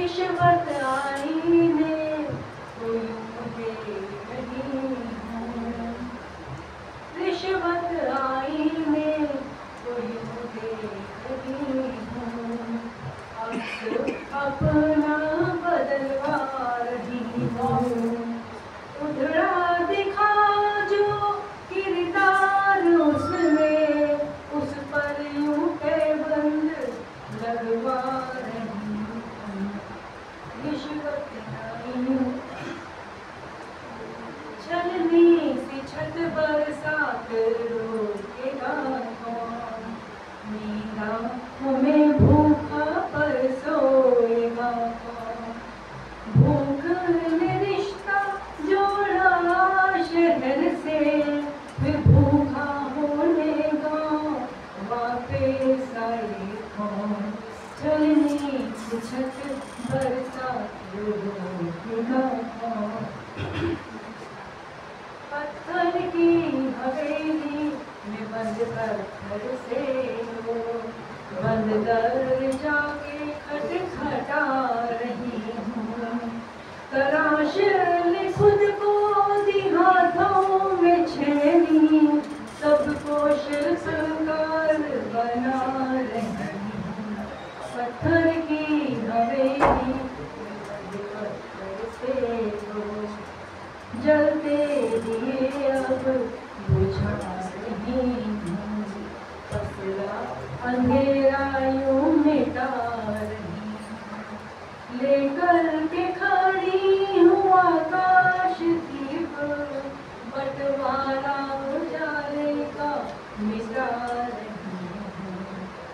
रिश्वत आईने कोई मुझे नहीं हूँ, रिश्वत आईने कोई मुझे नहीं हूँ, अपना बदलवा रही हूँ। उधड़ा दिखा जो किरदार उसमें, उस पर यूं पैबंद लगवा रही हूँ। रिश्वत आई छलनी सी छत बरसात रोकेगा कौन, नींद हमें भूखा पर सोएगा कौन। भूख ने रिश्ता जोड़ा शहर से, फिर भूखा होने गाँव वापस आए कौन। छलनी सी छत बरसात रोकेगा कौन। पत्थर की हवेली में बंद पत्थर से हो, बंद दर जाके खटखटा रही हूँ। तराश ले खुद को दी हाथों में छेनी, सबको शिल्पकार बना रही हूँ। पत्थर की हवेली में बंद पत्थर से हो, जलते दिए अब बुझा रही हूँ। पसरा अंधेरा यूं मिटा रही हूँ। लेकर के खड़ी हूँ आकाश दीप, बंटवारा उजाले का मिटा रही हूँ।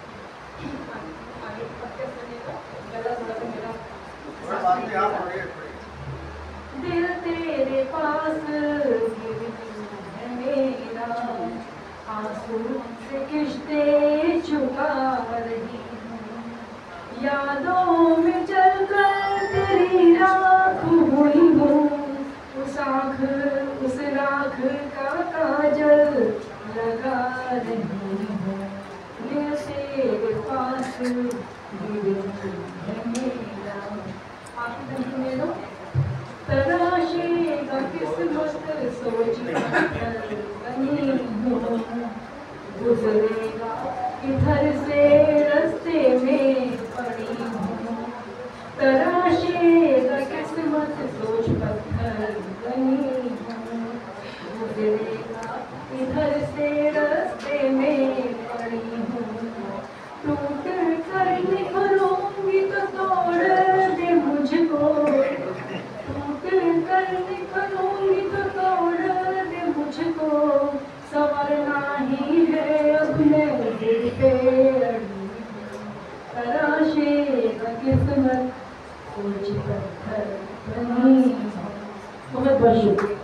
दिल तेरे पास गिर है मेरा, आंसू से किश्ते चुका रही हूँ। यादों में चलकर तेरी राख हुई हूँ, उस राख का काजल लगा रही हूँ। दिल तेरे पास गिर है मेरा, आप ले लो। तराशेगा किस्मत सोच बनी हूँ, गुजरेगा इधर से रास्ते में पड़ी हूँ। तराशेगा किस्मत सोच पत्थर बनी हूँ, गुजरेगा इधर से रास्ते में पड़ी हूँ। टूट कर निखरूंगी तो तोड़ दे मुझको, निकलूंगी तो तोड़ दे मुझको। संवरना ही है अब मैं दिल पे अड़ी, तराशेगा किस्मत सोच पत्थर बनी। बहुत बहुत शुक्रिया।